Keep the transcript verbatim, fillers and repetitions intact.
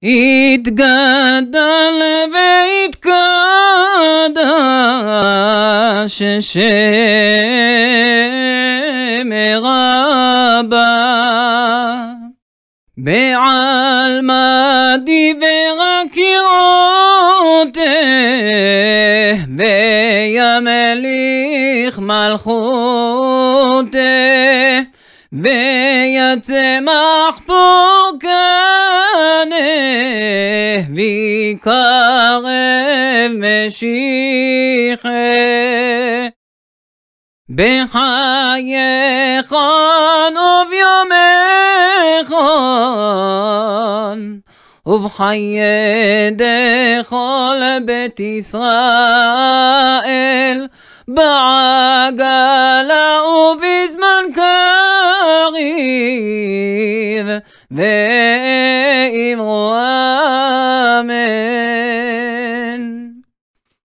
יתגדל ויתקדש שם רבה בעלמא דיברה קירותיה וימליך מלכותיה ויצמח פורקנה ויקרב משיחה בחייכון וביומכון ובחיי דכל בית ישראל בעגלה ובזמן קריב ואמרו אמן.